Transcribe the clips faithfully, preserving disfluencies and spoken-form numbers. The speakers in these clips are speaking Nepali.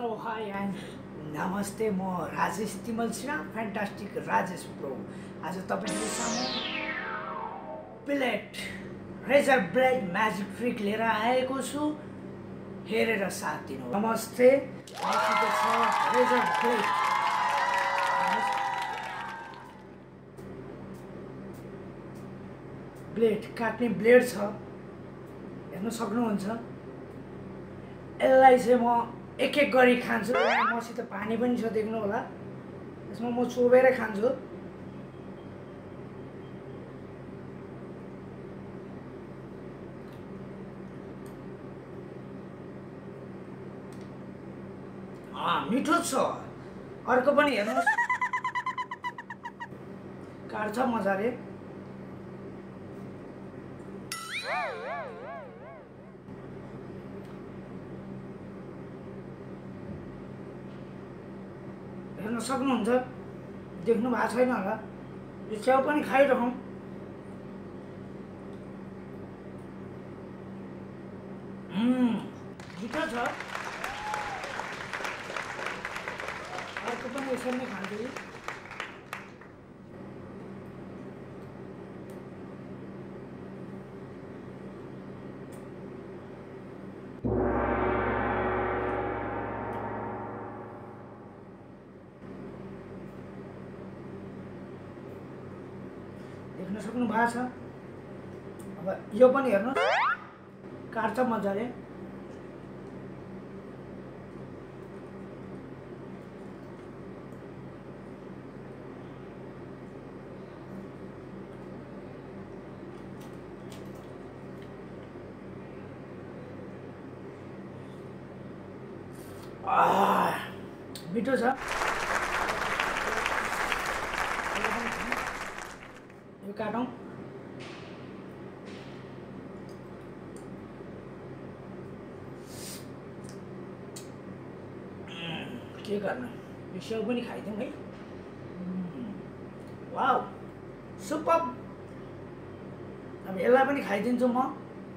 So hi and नमस्ते म राजेश तिमल सिंह फ्यान्टास्टिक राजेश प्रो आज तपाईहरु सामु blade razor blade magic trick लिएर आएको छु हेरेर साथ दिनु नमस्ते मसित छ रेजर ब्लेड ब्लेड काट्ने ब्लेड छ हेर्न सक्नुहुन्छ यसलाई चाहिँ म एक एक गरी खान्छु मसित पानी पनि छ देख्नु होला यसमा म चोबेर खान्छु आ मिठो छ अर्को पनि हेर्नुस् काट्छ मजाले हेर्न सक्नुहुन्छ देख्नु भएको छैन होला यो च्याउ पनि खाइरहौँ हम्म मिठो छ अर्को पनि यसरी नै खान्छु देख्न सक्नु भएको छ अब यो पनि हेर्नु काट्छ मजाले आ मिठो छ यो काटौँ के गर्नु यो स्याउ पनि खाइदिउँ है वाउ सुपर अब यसलाई पनि खाइदिन्छु म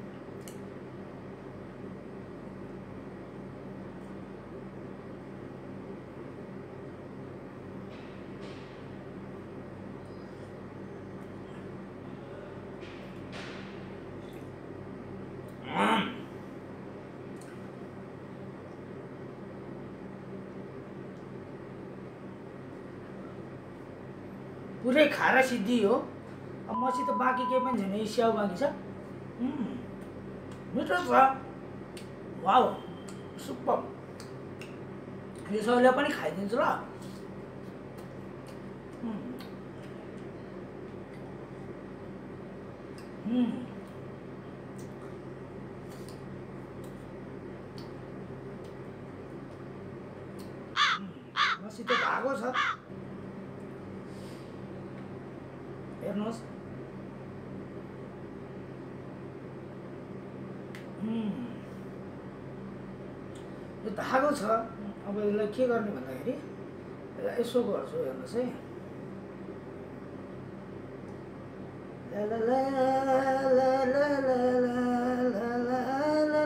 पुरै खारा सिद्धि हो अब मसित बाँकी केही पनि छैन स्याउ बाँकी छ मिठो छ वाउ सुपर यो सबैलाई पनि खाइदिन्छु ल मसित धागो छ हेर्नुहोस् यो धागो छ अब यसलाई के गर्ने भन्दाखेरि यसलाई यसो गर्छु हेर्नुहोस् है ला ला ला ला ला ला ला ला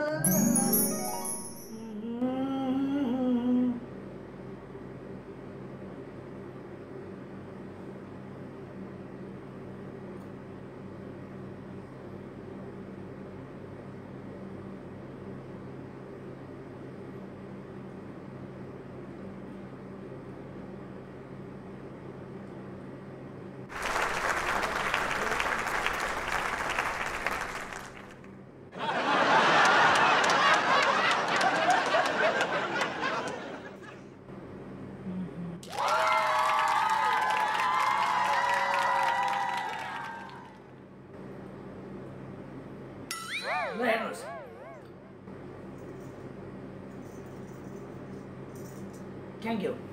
हेर्नुहोस् थ्याङ्क यू